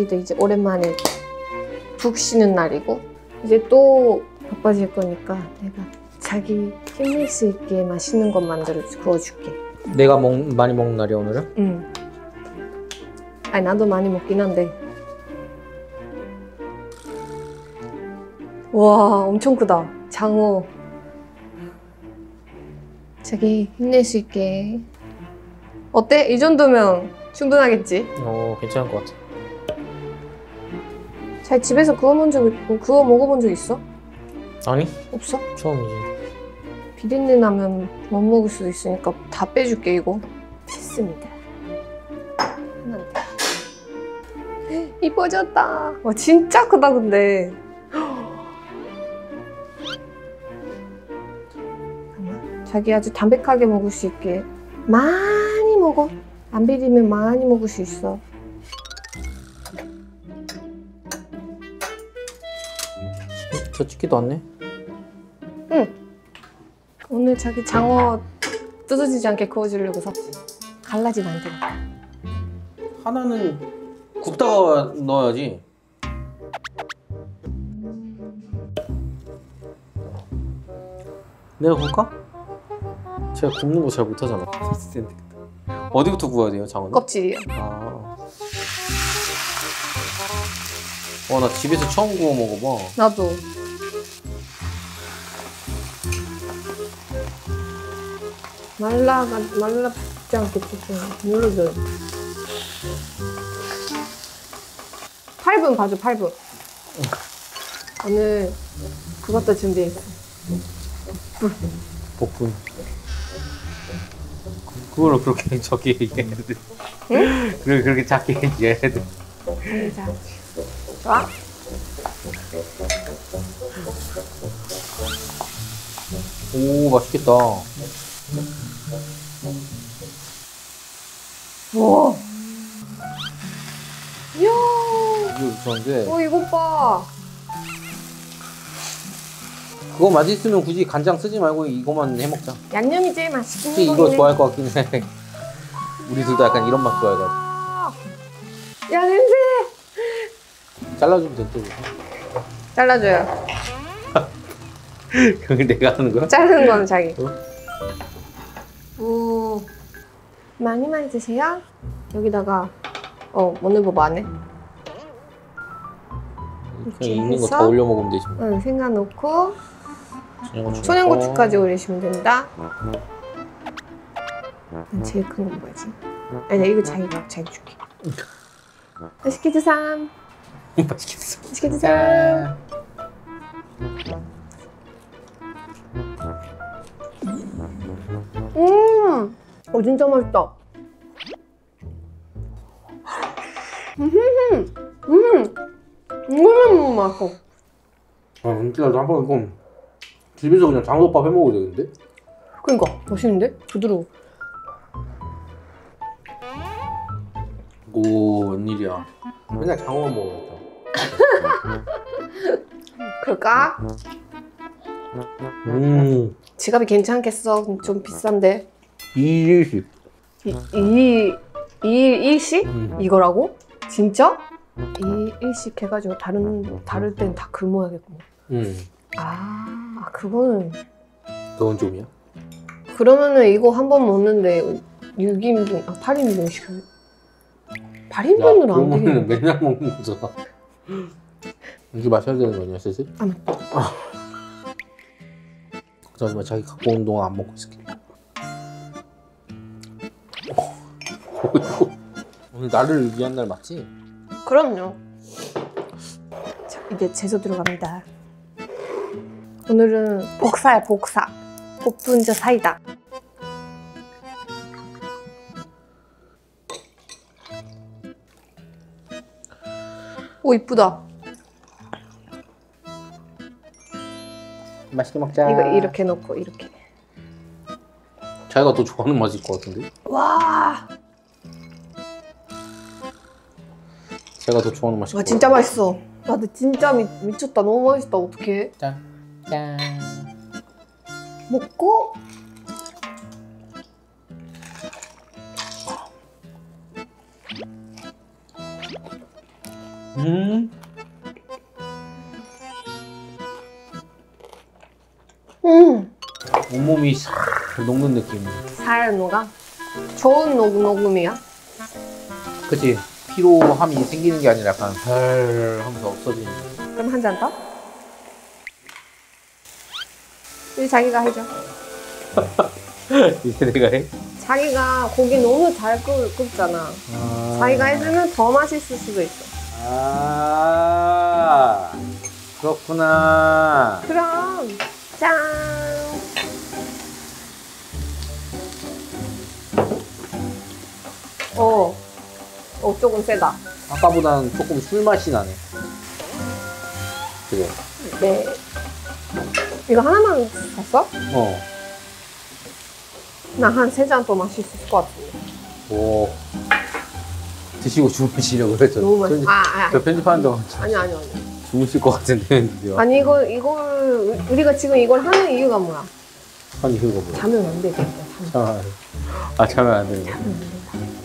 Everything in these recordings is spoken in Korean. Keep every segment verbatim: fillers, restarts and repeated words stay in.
자기도 이제 오랜만에 푹 쉬는 날이고 이제 또 바빠질 거니까 내가 자기 힘낼 수 있게 맛있는 것 만들어 구워줄게. 내가 먹, 많이 먹는 날이야 오늘은? 응. 아니 나도 많이 먹긴 한데. 와 엄청 크다. 장어. 자기 힘낼 수 있게. 어때? 이 정도면 충분하겠지? 어 괜찮을 것 같아. 잘 집에서 구워 본 적 있고 구워 먹어본 적 있어? 아니? 없어? 처음이지. 비린내 나면 못 먹을 수도 있으니까 다 빼줄게 이거. 됐습니다. 이뻐졌다. 와 진짜 크다 근데. 잠깐만. 자기 아주 담백하게 먹을 수 있게 많이 먹어. 안 비리면 많이 먹을 수 있어. 저 찍기도 않네? 응. 오늘 자기 장어 뜯어지지 않게 구워주려고 샀지. 갈라지면 안 돼. 하나는 굽다가 넣어야지. 내가 구울까? 제가 굽는 거 잘 못하잖아. 어디부터 구워야 돼요, 장어는? 껍질이요. 아. 와, 나 집에서 처음 구워 먹어봐. 나도. 말라가 말라붙지 않게 조금 눌러줘요. 팔 분 봐줘, 팔 분. 오늘 그것도 준비했어. 복분. 그걸로 그렇게 적게 얘기해야 돼. 응? 그걸 그렇게 작게 얘기해야 돼. 자, 좋아? 오, 맛있겠다. 우와. 이야. 이거 이상한데. 어, 이것 봐. 그거 맛있으면 굳이 간장 쓰지 말고 이거만 해 먹자. 양념이 제일 맛있긴 혹시 이거 거긴 해. 좋아할 것 같긴 해. 우리 둘 다 약간 이런 맛 좋아해가지고. 야, 냄새! 잘라주면 됐죠. 잘라줘요. 그걸 내가 하는 거야? 자르는 거는 자기. 어? 오, 많이 많이 드세요. 여기다가 어 오늘 뭐 안 해? 그냥 있는 거 다 올려 먹으면 되지. 뭐. 응, 생강 넣고 청양고추 청양고추까지 올리시면 된다. 난 제일 큰 거 먹어야지. 아니, 이거 자기 자기 줄게. 맛있게 드삼. 맛있겠어. 맛있게 드삼. 음, 어 진짜 맛있다. 음, 음, 이거는 너무 맛있어. 아, 진짜 나도 한번 이거 집에서 그냥 장어덮밥 해 먹어야 되는데? 그러니까 맛있는데? 부드러워. 오, 웬일이야. 맨날 장어만 먹어야겠다. 그럴까? 음, 지갑이 괜찮겠어? 좀 비싼데. 이일십. 이, 이, 이 일씩? 음. 이거라고? 진짜? 이 일씩 해가지고 다른, 다를 땐 다 굶어야겠구나. 음, 아, 그거는. 그건 좀이야. 그러면은 이거 한 번 먹는데 육 인분, 아, 팔 인분 시켜요. 팔 인분은 안 되겠네. 그러면은 맨날 먹는 거잖아. 이게 마셔야 되는 거 아니야, 슬슬? 아, 맞다. 아. 걱정하지 마, 자기 갖고 온 동안 안 먹고 있을게. 오늘 나를 위한 날 맞지? 그럼요. 자, 이제 제조 들어갑니다. 오늘은 복사야, 복사. 복분자 사이다. 오, 이쁘다. 맛있게 먹자. 이거 이렇게 넣고 이렇게. 자기가 더 좋아하는 맛일 것 같은데? 와, 제가 더 좋아하는 맛일 와 것 진짜 같아. 맛있어. 나도 진짜 미, 미쳤다. 너무 맛있다. 어떡해? 짠. 짠. 먹고 음. 음. 온몸이 싹 녹는 느낌. 살 녹아? 좋은 녹, 녹음이야? 그치? 피로함이 생기는 게 아니라 약간 살 하면서 없어지는. 그럼 한 잔 더? 이제 자기가 해줘. 이제 내가 해? 자기가 고기 너무 잘 굽, 굽잖아. 아... 자기가 해주면 더 맛있을 수도 있어. 아 그렇구나. 그럼 짠. 어, 어 조금 세다. 아까보다는 조금 술 맛이 나네. 그래. 네. 이거 하나만 샀어? 어. 나 한 세 잔 더 마실 수 있을 것 같은데. 오. 드시고 주무시려고 그랬죠. 너무 맛있어. 편집, 아, 아, 저 편집하는 동안 아니 아니 아니. 주무실 것 같은데. 아니 이거 이걸 우리가 지금 이걸 하는 이유가 뭐야? 아니 그거 뭐야? 자면 안 돼. 진짜. 자면. 자, 아 자면 안 되는 거. 자면 안 된다.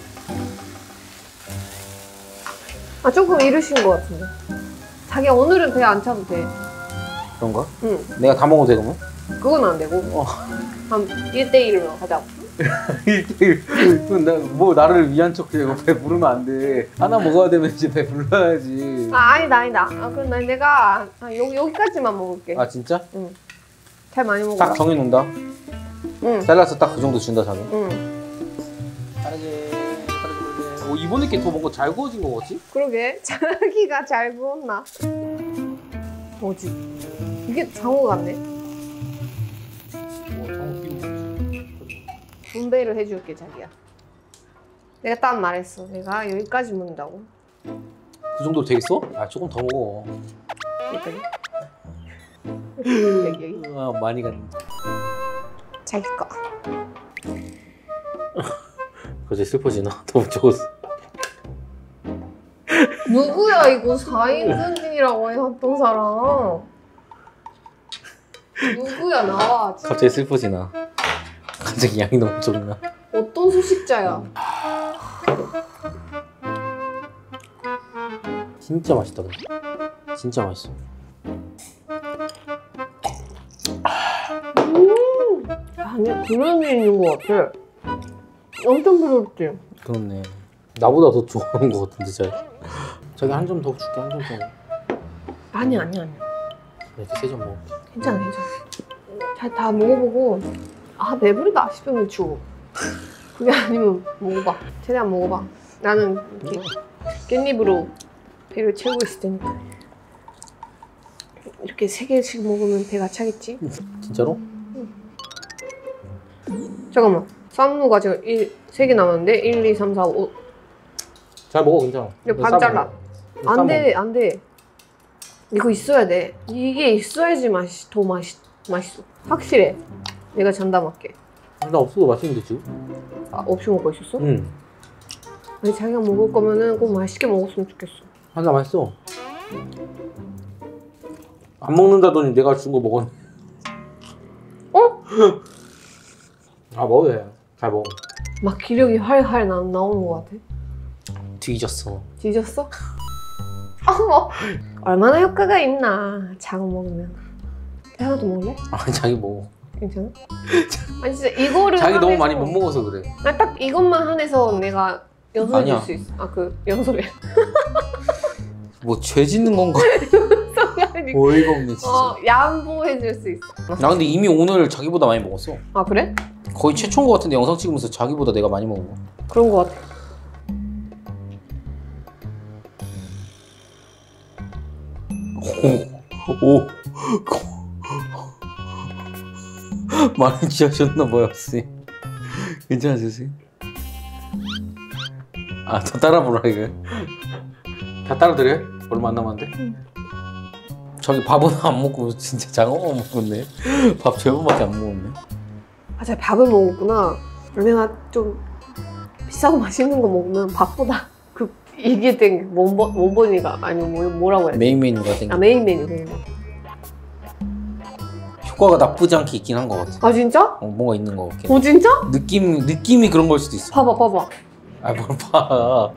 아 조금 이르신 것 같은데. 자기 오늘은 배 안 차도 돼. 그런가? 응. 내가 다 먹어도 돼 그러면? 그건 안 되고. 어. 한 일 대 일로 하자고. 일 대일. 뭐 나를 위한 척 해. 배 부르면 안 돼. 하나 먹어야 되면 이제 배 불러야지. 아 아니다 아니다. 아 그럼 나 내가 아, 여기 여기까지만 먹을게. 아 진짜? 응. 잘 많이 먹어. 딱 정해 놓는다. 응. 잘라서 딱 그 정도 준다 자기. 응. 빠르게 빠르게. 오 이번에 게 더 뭔가 잘 구워진 거 같지? 그러게 자기가 잘 구웠나? 뭐지? 이게 장어 같네. 오 장어 끼고. 분배를 해줄게 자기야. 내가 딱 말했어. 내가 여기까지 먹는다고. 그 정도 되겠어? 아 조금 더 먹어. 여기까지. 여기 여기. 아 많이 갔네. 자기 거. 그제 슬퍼지나? 너무 적었어. 누구야 이거 사 인 승진이라고 했던 사람. 누구야 나와. 지금. 갑자기 슬퍼지나? 갑자기 양이 너무 적나? 어떤 소식자야? 진짜 맛있다 근데. 진짜 맛있어. 음. 아니야 그런 게 있는 것 같아. 엄청 부럽지? 그렇네. 나보다 더 좋아하는 것 같은데 잘. 자기 한 점 더 줄게. 한 점 더. 아니 아니 아니. 이렇게 세 점 먹어. 괜찮아 괜찮아. 잘 다 먹어보고 아 배부르다 싶으면 줘. 그게 아니면 먹어봐. 최대한 먹어봐. 나는 이렇게 깻잎으로 배를 채우고 있을 테니까. 이렇게 세 개씩 먹으면 배가 차겠지? 진짜로? 잠깐만. 쌈무가 지금 세 개 남았는데 일, 이, 삼, 사, 오. 잘 먹어 괜찮아. 이거 반 잘라. 안 돼, 안 돼. 이거 있어야 돼. 이게 있어야지 맛이 더 맛이 맛있어. 확실해. 내가 장담할게. 나 없어도 맛있는데 지금? 아, 없이 먹고 있었어? 응. 아니 자기가 먹을 거면은 꼭 맛있게 먹었으면 좋겠어. 한나 맛있어. 안 먹는다더니 내가 준 거 먹었네. 어? 아 먹어야 해. 잘 먹어. 막 기력이 활활 나, 나오는 것 같아. 뒤졌어. 뒤졌어? 아, 뭐. 얼마나 효과가 있나 장어 먹으면. 하나 더 먹을래? 아 자기 먹어. 괜찮아? 아니 진짜 이거를 자기 너무 한해서- 많이 못 먹어서 그래. 아, 딱 이것만 한해서 내가 연소해 줄 아니야. 수 있어. 아 그 연소래. 뭐 죄 짓는 건가? 아니, 어이가 없네 진짜. 어 양보해 줄 수 있어. 나 근데 이미 오늘 자기보다 많이 먹었어. 아 그래? 거의 최초인 것 같은데 영상 찍으면서 자기보다 내가 많이 먹은 거. 그런 것 같아. 오, 오, 많이 취하셨나 봐요, 선생님. 괜찮으세요, 선생님? 아, 다 따라 부르라 이거. 다 따라 드려? 얼마 안 남았는데? 응. 저기 밥은 안 먹고 진짜 장어만 먹었네. 밥 절반밖에 안 먹었네. 아 제가 밥을 먹었구나. 내가 좀 비싸고 맛있는 거 먹으면 밥보다 그 이게 된 원본 원본이가 아니 뭐 뭐라고 해야 돼? 메인 메뉴가 생겨. 아 메인 메뉴 메인 메뉴. 효과가 나쁘지 않게 있긴 한 것 같아. 아 진짜? 어, 뭔가 있는 것 같긴. 어 진짜? 느낌 느낌이 그런 걸 수도 있어. 봐봐 봐봐. 아 뭘 봐.